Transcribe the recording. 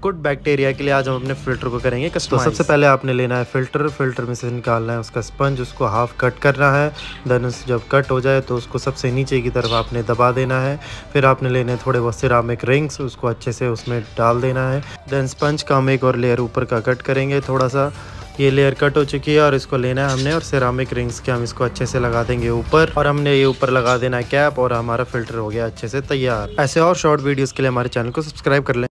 Good bacteria के लिए आज हम अपने फिल्टर को करेंगे कस्टमाइज। तो सबसे पहले आपने लेना है फिल्टर में से निकालना है उसका स्पंज, उसको हाफ कट करना है। देन जब कट हो जाए तो उसको सबसे नीचे की तरफ आपने दबा देना है। फिर आपने लेने थोड़े बहुत सिरामिक रिंग्स, उसको अच्छे से उसमें डाल देना है। देन स्पंज का हम एक और लेयर ऊपर का कट करेंगे थोड़ा सा। ये लेयर कट हो चुकी है और इसको लेना है हमने और सिरामिक रिंग्स के हम इसको अच्छे से लगा देंगे ऊपर, और हमने ये ऊपर लगा देना है कैप, और हमारा फिल्टर हो गया अच्छे से तैयार। ऐसे और शॉर्ट वीडियोस के लिए हमारे चैनल को सब्सक्राइब कर लें।